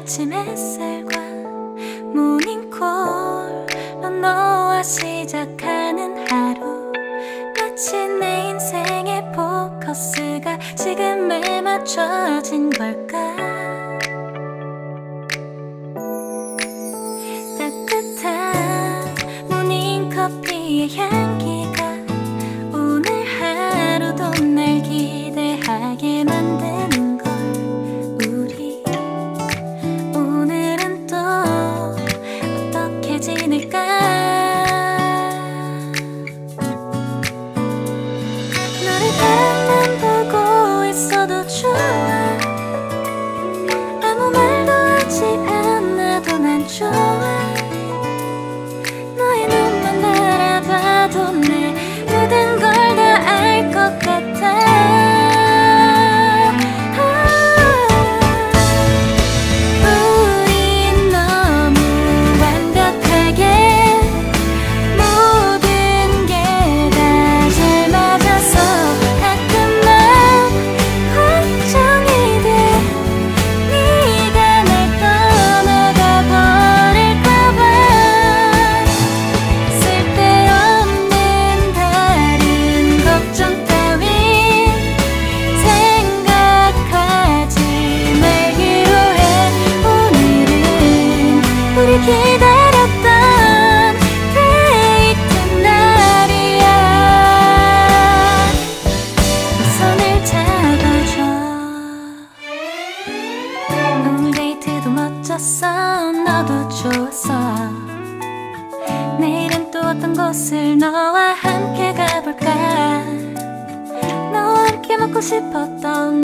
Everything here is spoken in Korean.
아침 햇살과 모닝콜로 너와 시작하는 하루, 마치 내 인생의 포커스가 지금에 맞춰진 걸까. 따뜻한 모닝커피의 향기가 오늘 하루도 날 기대하게 만드는 걸. 우리 오늘은 또 어떻게 지낼까. 너를 바라만 보고 있어도 좋아. 아무 말도 하지 않아도 난 좋아. 너의 눈만 바라봐도 내 모든 걸 다 알 것 같아. 우린 너무 완벽하게 모든 게 다 잘 맞아서 가끔만 걱정이 돼. 네가 날 떠나가 버릴까봐. 쓸데없는 다른 걱정 따윈 생각하지 말기로 해. 오늘은 우리 기다렸던 데이트 날이야. 손을 잡아줘. 오늘 데이트도 멋졌어. 너도 좋았어. 내일은 또 어떤 곳을 너와 함께 가볼까. 너와 함께 먹고 싶었던